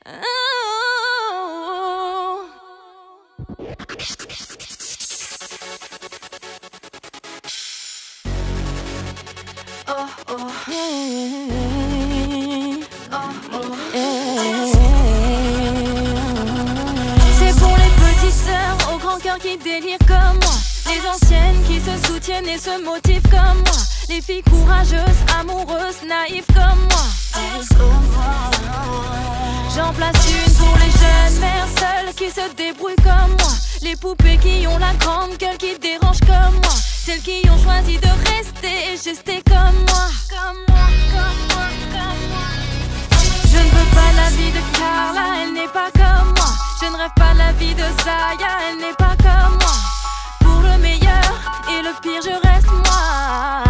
C'est pour les petites sœurs au grand cœur qui délirent comme moi, les anciennes qui se soutiennent et se motivent comme moi, les filles courageuses, amoureuses, naïves comme moi. J'en place une pour les jeunes mères seules qui se débrouillent comme moi, les poupées qui ont la grande gueule qui dérangent comme moi, celles qui ont choisi de rester et gester comme moi. Je ne veux pas la vie de Carla, elle n'est pas comme moi. Je ne rêve pas la vie de Zaya, elle n'est pas comme moi. Pour le meilleur et le pire, je reste moi.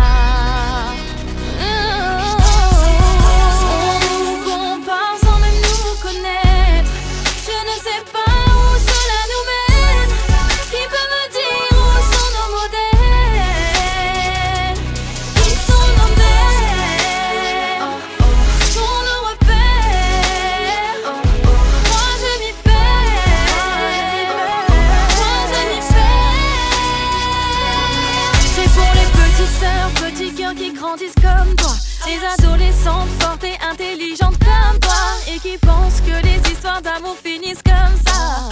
Qui grandissent comme toi, les adolescentes fortes et intelligentes comme toi, et qui pensent que les histoires d'amour finissent comme ça.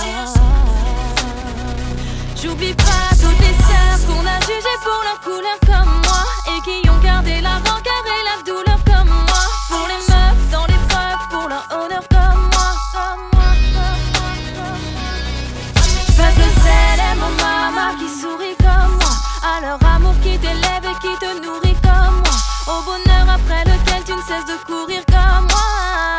J'oublie pas toutes les sœurs qu'on a jugées pour leur couleur comme moi, et qui ont gardé la rancœur et la douleur comme moi, pour les meufs dans l'épreuve, pour leur honneur comme moi. Parce que c'est les mamas qui sourient comme moi, à leur amour qui t'élève et qui te nourrit comme moi, au bonheur après lequel tu ne cesses de courir comme moi.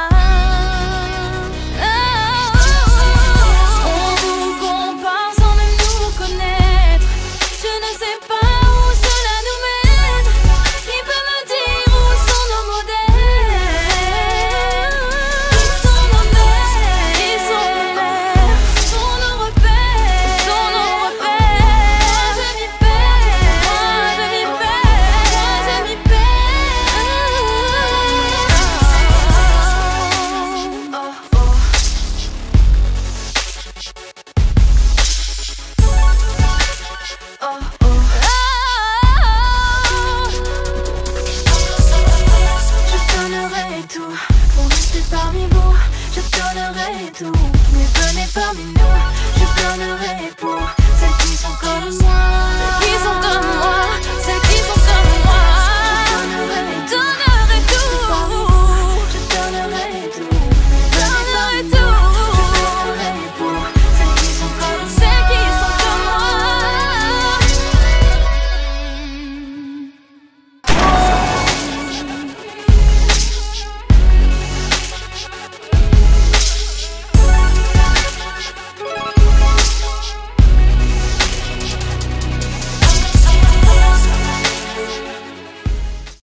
On nous compare sans même nous connaître. Je ne sais pas où cela nous mène. Qui peut me dire où sont nos modèles? Ils sont nos mères, ils sont nos mères, sont nos repères, sont nos repères. Je m'y perds, je m'y perds, je m'y perds. Je donnerai tout pour rester parmi vous. Je donnerai tout, mais venez parmi nous. Je donnerai pour